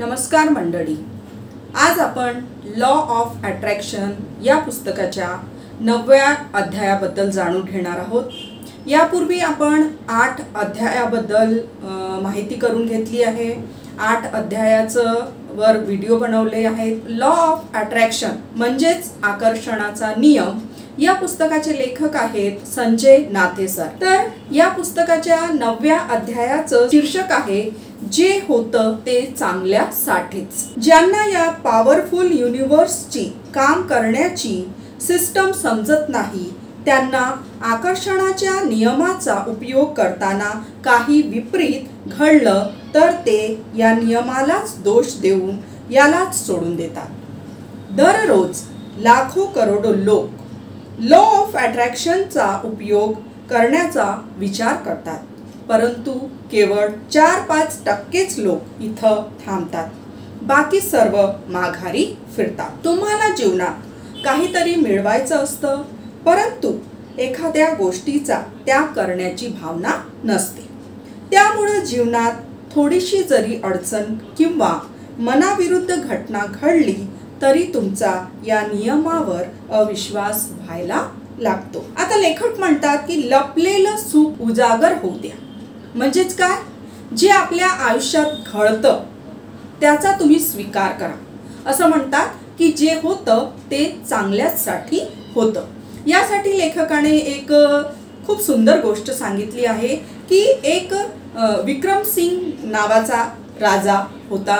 नमस्कार मंडळी, आज आपण लॉ ऑफ अट्रॅक्शन या पुस्तकाच्या 9व्या अध्यायाबद्दल जाणून घेणार आहोत। यापूर्वी आपण 8 अध्यायाबद्दल माहिती करून घेतली आहे। 8 अध्यायाचं वर व्हिडिओ बनवले आहेत। लॉ ऑफ अट्रॅक्शन म्हणजेच आकर्षणाचा नियम या पुस्तकाचे लेखक आहेत संजय नाथे सर। तर या पुस्तकाच्या 9व्या अध्यायाचं शीर्षक आहे जे होतं ते चांगल्यासाठीच। ज्यांना या पॉवरफुल युनिवर्सची काम करण्याची सिस्टम समजत नाही त्यांना आकर्षणाच्या नियमाचा उपयोग करताना काही विपरीत घडलं तर ते या नियमालाच दोष देऊन यालाच सोडून देतात। दररोज लाखो करोडो लोक लॉ ऑफ अट्रॅक्शनचा उपयोग करण्याचा विचार करतात, परंतु केवळ 4-5% लोक इथं थांबतात, बाकी सर्व माघारी फिरतात। तुम्हाला जीवनात काहीतरी मिळवायचं असतं, परंतु एखाद्या गोष्टीचा त्याग करण्याची भावना नसते। त्यामुळे जीवनात थोडीशी जरी अडचण किंवा मनाविरुद्ध घटना घडली तरी तुमचा या नियमावर अविश्वास व्हायला लागतो। आता लेखक म्हणतात की लपलेलं सुख उजागर होऊ द्या। म्हणजेच काय? जे आपल्या आयुष्यात घडतं त्याचा तुम्ही स्वीकार करा। असं म्हणतात की जे होतं ते चांगल्यासाठी होतं। यासाठी लेखकाने एक खूप सुंदर गोष्ट सांगितली आहे की एक विक्रम सिंग नावाचा राजा होता।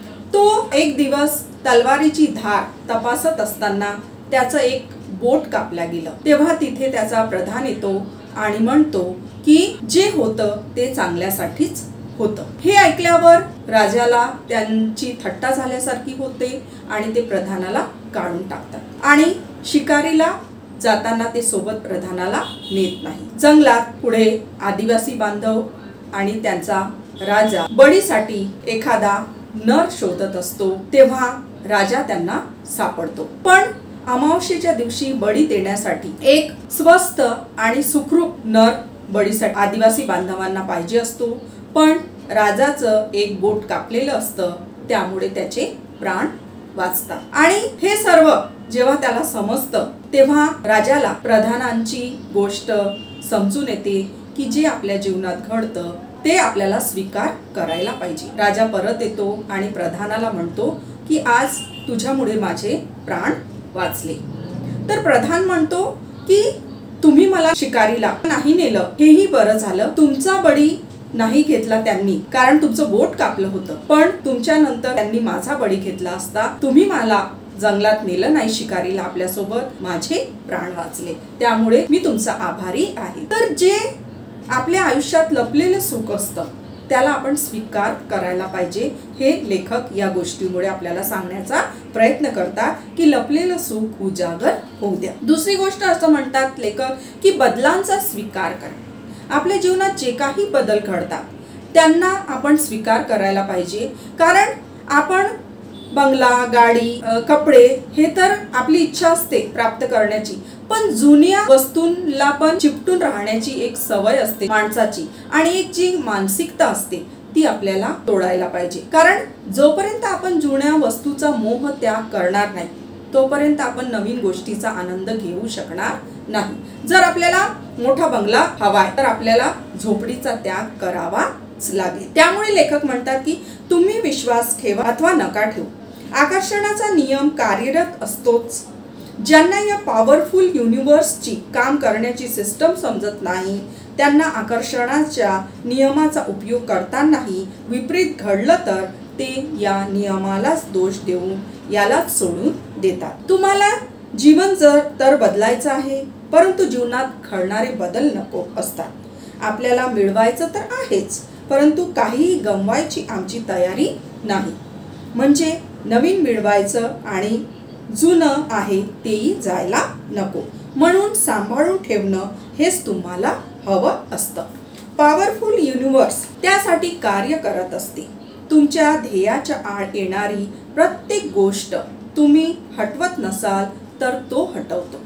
तो एक दिवस तलवारीची धार तपासत असताना त्याचं एक बोट कापलं गेलं। तेव्हा तिथे त्याचा प्रधान येतो आणि म्हणतो की जे होतं ते चांगल्यासाठीच होतं। हे ऐकल्यावर राजाला त्यांची थट्टा झाल्यासारखी होते आणि ते प्रधानाला काढून टाकतात आणि शिकारीला जाताना ते सोबत प्रधानाला नेत नाही। जंगलात पुढे आदिवासी बांधव आणि त्यांचा राजा बळीसाठी एखादा नर शोधत असतो, तेव्हा राजा त्यांना सापडतो। पण अमावस्येच्या दिवशी बळी देण्यासाठी एक स्वस्त आणि सुखरूप नर बळीसाठी आदिवासी बांधवांना पाहिजे असतो, पण राजाचं एक बोट कापलेलं असतं, त्यामुळे त्याचे प्राण वाचतात। आणि हे सर्व जेव्हा त्याला समजतं तेव्हा राजाला प्रधानांची गोष्ट समजून येते की जे आपल्या जीवनात घडतं ते आपल्याला स्वीकार करायला पाहिजे। राजा परत येतो आणि प्रधानाला म्हणतो की आज तुझ्यामुळे माझे प्राण वाचले। तर प्रधान म्हणतो की तुम्ही मला शिकारीला नाही नेलं हेही बरं झालं, तुमचा बळी नाही घेतला त्यांनी, कारण तुमचं बोट कापलं होतं, पण तुमच्या नंतर त्यांनी माझा बळी घेतला असता, तुम्ही मला जंगलात नेलं नाही शिकारीला आपल्यासोबत, माझे प्राण वाचले, त्यामुळे मी तुमचा आभारी आहे। तर जे आपल्या आयुष्यात लपलेलं सुख असतं त्याला आपण स्वीकार करायला पाहिजे। हे लेखक या गोष्टीमुळे आपल्याला सांगण्याचा प्रयत्न करतात की लपलेलं सुख उजागर होऊ द्या। दुसरी गोष्ट असं म्हणतात लेखक की बदलांचा स्वीकार करा। आपल्या जीवनात जे काही बदल घडतात त्यांना आपण स्वीकार करायला पाहिजे, कारण आपण बंगला, गाडी, कपडे हे तर आपली इच्छा असते प्राप्त करण्याची, पण जुन्या वस्तूंना पण चिपटून राहण्याची एक सवय असते माणसाची, आणि एक जी मानसिकता असते ती आपल्याला तोडायला पाहिजे। कारण जोपर्यंत आपण जुन्या वस्तूचा मोह त्याग करणार नाही तोपर्यंत आपण नवीन गोष्टीचा आनंद घेऊ शकणार नाही। जर आपल्याला मोठा बंगला हवाय तर आपल्याला झोपडीचा त्याग करावाच लागेल। त्यामुळे लेखक म्हणतात की तुम्ही विश्वास ठेवा अथवा नका ठेवू, आकर्षणाचा नियम कार्यरत असतोच। ज्यांना या पॉवरफुल युनिवर्सची काम करण्याची सिस्टम समजत नाही त्यांना आकर्षणाच्या नियमाचा उपयोग करतानाही विपरीत घडलं तर ते या नियमालाच दोष देऊन यालाच सोडून देतात। तुम्हाला जीवन तर बदलायचं आहे, परंतु जीवनात घडणारे बदल नको असतात। आपल्याला मिळवायचं तर आहेच, परंतु काहीही गमवायची आमची तयारी नाही। म्हणजे नवीन मिळवायचं आणि जुनं आहे तेही जायला नको, म्हणून सांभाळून ठेवणं हेच तुम्हाला हवं असतं। पॉवरफुल युनिवर्स त्यासाठी कार्य करत असते। तुमच्या ध्येयाच्या आड येणारी प्रत्येक गोष्ट तुम्ही हटवत नसाल तर तो हटवतो।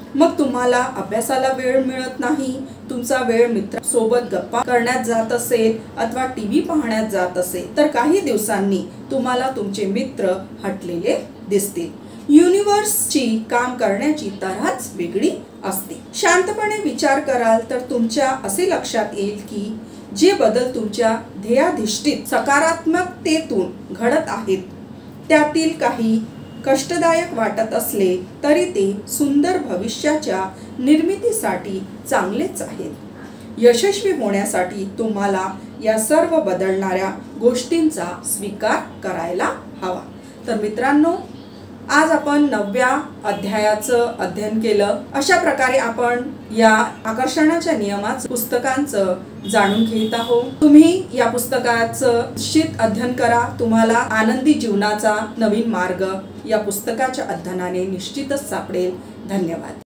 मग तुम्हाला अभ्यासाला वेळ मिळत नाही, तुमचा वेळ मित्रांसोबत गप्पा करण्यात जात असेल अथवा टीव्ही पाहण्यात जात असेल, तर काही दिवसांनी तुम्हाला तुमचे मित्र हटलेले दिसतील. युनिव्हर्सची काम करण्याची तऱ्हाच वेगळी असते. शांतपणे विचार कराल तर तुमच्या असे लक्षात येईल की जे बदल तुमच्या ध्येयाधिष्ठित सकारात्मकतेतून घडत आहेत त्यातील काही कष्टदायक वाटत असले तरी ते सुंदर भविष्याच्या निर्मितीसाठी चांगलेच आहेत. यशस्वी होण्यासाठी तुम्हाला या सर्व बदलणाऱ्या गोष्टींचा स्वीकार करायला हवा. तर मित्रांनो, आज आपण 9व्या अध्यायाचं अध्ययन केलं. अशा प्रकारे आपण या आकर्षणाच्या नियमाचं पुस्तकांचं जाणून घेत आहोत. तुम्ही या पुस्तकाचं निश्चित अध्ययन करा. तुम्हाला आनंदी जीवनाचा नवीन मार्ग या पुस्तकाच्या अध्ययनाने निश्चितच सापडेल. धन्यवाद.